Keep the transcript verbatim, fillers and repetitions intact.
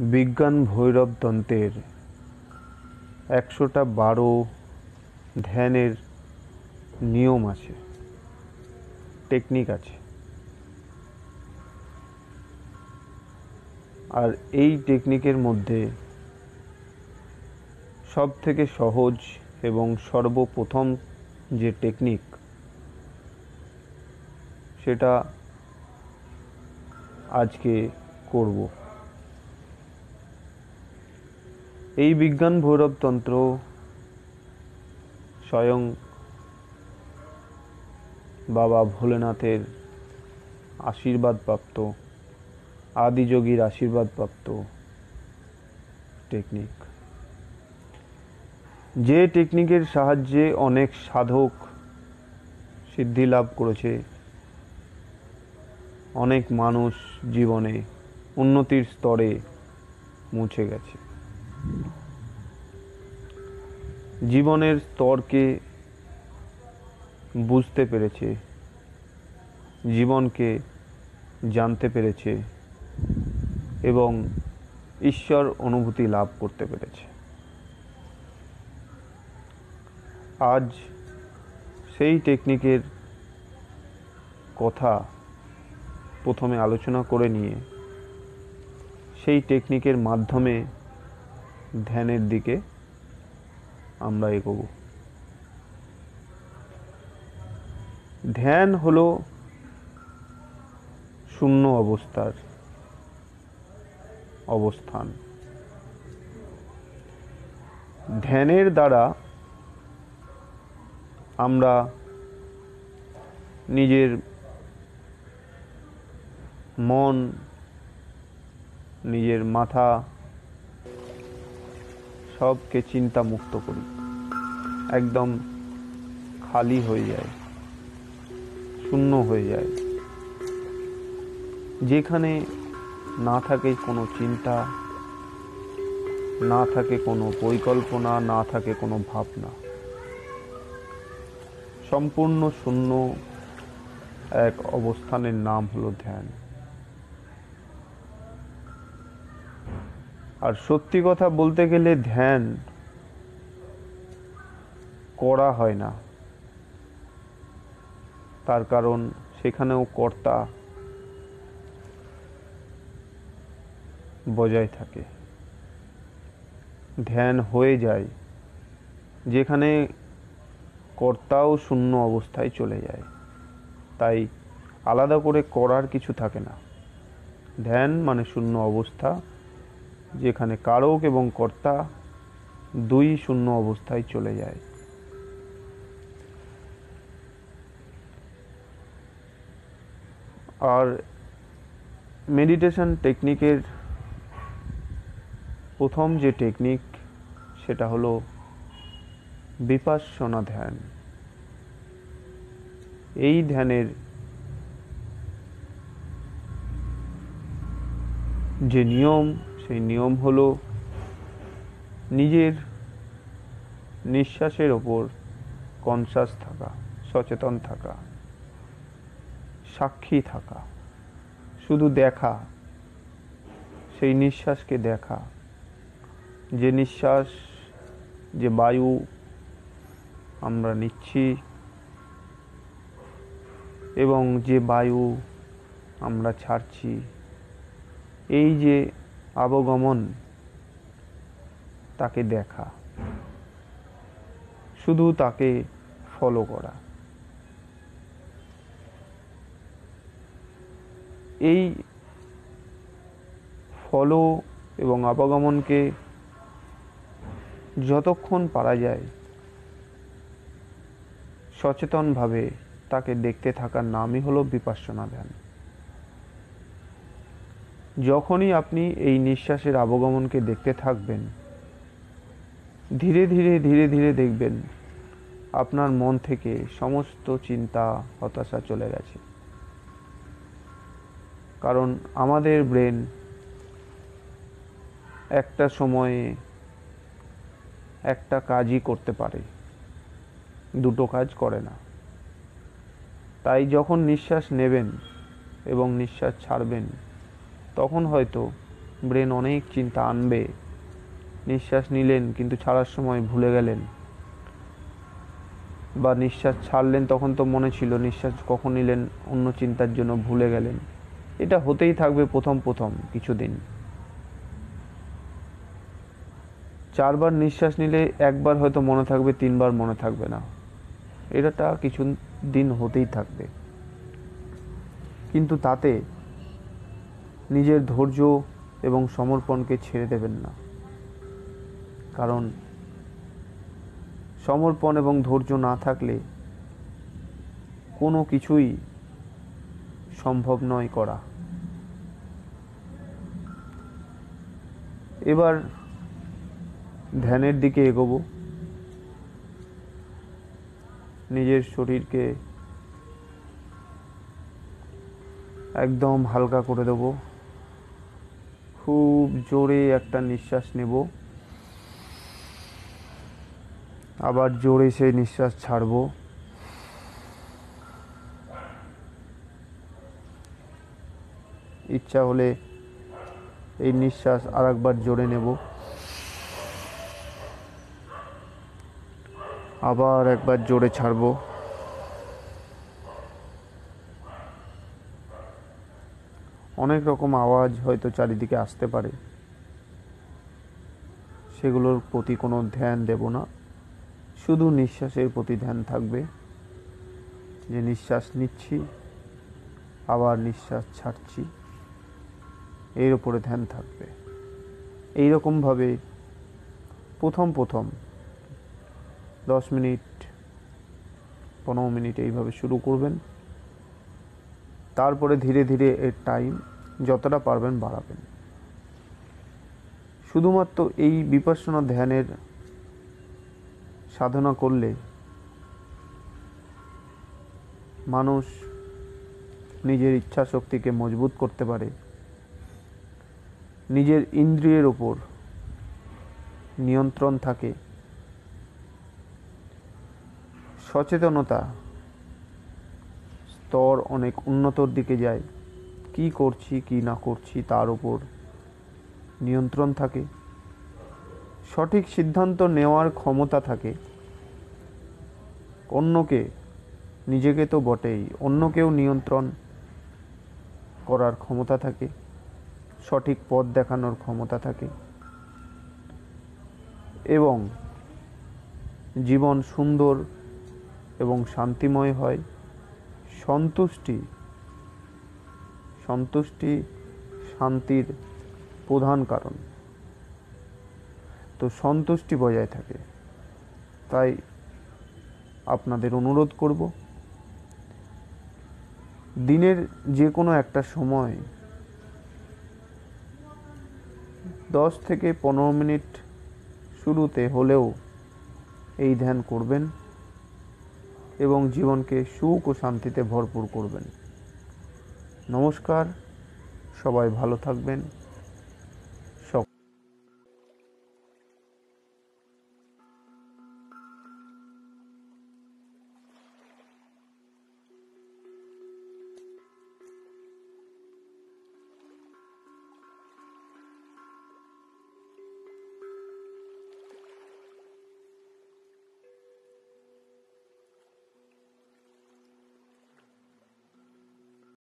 বিজ্ঞান ভৈরব তন্ত্রের একশোটা বারো ধ্যানের নিয়ম আছে, টেকনিক আছে। আর এই টেকনিকের মধ্যে সব থেকে সহজ এবং সর্বপ্রথম যে টেকনিক সেটা আজকে করব। এই বিজ্ঞান ভৈরব তন্ত্র স্বয়ং বাবা ভোলেনাথের আশীর্বাদপ্রাপ্ত, আদিযোগীর আশীর্বাদপ্রাপ্ত টেকনিক, যে টেকনিকের সাহায্যে অনেক সাধক সিদ্ধি লাভ করেছে, অনেক মানুষ জীবনে উন্নতির স্তরে পৌঁছে গেছে, জীবনের স্তরকে বুঝতে পেরেছে, জীবনকে জানতে পেরেছে এবং ঈশ্বর অনুভূতি লাভ করতে পেরেছে। আজ সেই টেকনিকের কথা প্রথমে আলোচনা করে নিয়ে সেই টেকনিকের মাধ্যমে ধ্যানের দিকে আমরা এগোবো। ধ্যান হলো শূন্য অবস্থার অবস্থান। ধ্যানের দ্বারা আমরা নিজের মন, নিজের মাথা সবকে চিন্তা মুক্ত করি, একদম খালি হয়ে যায়, শূন্য হয়ে যায়। যেখানে না থাকে কোনো চিন্তা, না থাকে কোনো পরিকল্পনা, না থাকে কোনো ভাবনা, সম্পূর্ণ শূন্য এক অবস্থানের নাম হলো ধ্যান। আর সত্যি কথা বলতে গেলে ধ্যান করা হয় না, তার কারণ সেখানেও কর্তা বজায় থাকে। ধ্যান হয়ে যায় যেখানে কর্তাও শূন্য অবস্থায় চলে যায়, তাই আলাদা করে করার কিছু থাকে না। ধ্যান মানে শূন্য অবস্থা, যেখানে কারক এবং কর্তা দুই শূন্য অবস্থায় চলে যায়। আর মেডিটেশন টেকনিকের প্রথম যে টেকনিক সেটা হলো বিপাসনা ধ্যান। এই ধ্যানের যে নিয়ম, সেই নিয়ম হলো নিজের নিঃশ্বাসের ওপর কনসাস থাকা, সচেতন থাকা, সাক্ষী থাকা, শুধু দেখা, সেই নিঃশ্বাসকে দেখা, যে নিঃশ্বাস, যে বায়ু আমরা নিচ্ছি এবং যে বায়ু আমরা ছাড়ছি, এই যে আবগমন, তাকে দেখা, শুধু তাকে ফলো করা। এই ফলো এবং আবগমনকে যতক্ষণ পারা যায় সচেতনভাবে তাকে দেখতে থাকার নামই হলো বিপাসনা ধ্যান। যখনই আপনি এই নিঃশ্বাসের আবগমনকে দেখতে থাকবেন, ধীরে ধীরে ধীরে ধীরে দেখবেন আপনার মন থেকে সমস্ত চিন্তা, হতাশা চলে গেছে। কারণ আমাদের ব্রেন একটা সময়ে একটা কাজই করতে পারে, দুটো কাজ করে না। তাই যখন নিঃশ্বাস নেবেন এবং নিঃশ্বাস ছাড়বেন, তখন হয়তো ব্রেন অনেক চিন্তা আনবে। নিঃশ্বাস নিলেন কিন্তু ছাড়ার সময় ভুলে গেলেন, বা নিঃশ্বাস ছাড়লেন তখন তো মনে ছিল, নিঃশ্বাস কখন নিলেন অন্য চিন্তার জন্য ভুলে গেলেন। এটা হতেই থাকবে প্রথম প্রথম কিছুদিন। চারবার নিঃশ্বাস নিলে একবার হয়তো মনে থাকবে, তিনবার মনে থাকবে না। এটা কিছু দিন হতেই থাকবে, কিন্তু তাতে নিজের ধৈর্য এবং সমর্পণকে ছেড়ে দেবেন না। কারণ সমর্পণ এবং ধৈর্য না থাকলে কোনো কিছুই সম্ভব নয় করা। এবার ধ্যানের দিকে এগোবো। নিজের শরীরকে একদম হালকা করে দেবো। খুব জোরে একটা নিঃশ্বাস নেব, আবার জোরে সেই নিঃশ্বাস ছাড়ব। ইচ্ছা হলে এই নিঃশ্বাস আর একবার জোরে নেব, আবার একবার জোরে ছাড়ব। অনেক রকম আওয়াজ হয়তো চারিদিকে আসতে পারে, সেগুলোর প্রতি কোনো ধ্যান দেব না। শুধু নিঃশ্বাসের প্রতি ধ্যান থাকবে, যে নিঃশ্বাস নিচ্ছি আবার নিঃশ্বাস ছাড়ছি, এর উপরে ধ্যান থাকবে। এই রকমভাবে প্রথম প্রথম দশ মিনিট পনেরো মিনিট এইভাবে শুরু করবেন। তারপরে ধীরে ধীরে এর টাইম যতটা পারবেন বাড়াবেন। শুধুমাত্র এই বিপশ্যনা ধ্যানের সাধনা করলে মানুষ নিজের ইচ্ছা শক্তিকে মজবুত করতে পারে, নিজের ইন্দ্রিয়ের ওপর নিয়ন্ত্রণ থাকে, সচেতনতা স্তর অনেক উন্নতর দিকে যায়, কি করছি কি না করছি তার উপর নিয়ন্ত্রণ থাকে, সঠিক সিদ্ধান্ত নেওয়ার ক্ষমতা থাকে, অন্যকে, নিজেকে তো বটেই, অন্যকেও নিয়ন্ত্রণ করার ক্ষমতা থাকে, সঠিক পথ দেখানোর ক্ষমতা থাকে, এবং জীবন সুন্দর এবং শান্তিময় হয়। সন্তুষ্টি সন্তুষ্টি শান্তির প্রধান কারণ। তো সন্তুষ্টি বজায় থাকে। তাই আপনাদের অনুরোধ করব, দিনের যে কোনো একটা সময় দশ থেকে পনেরো মিনিট শুরুতে হলেও এই ধ্যান করবেন এবং জীবনকে সুখ ও শান্তিতে ভরপুর করবেন। নমস্কার, সবাই ভালো থাকবেন।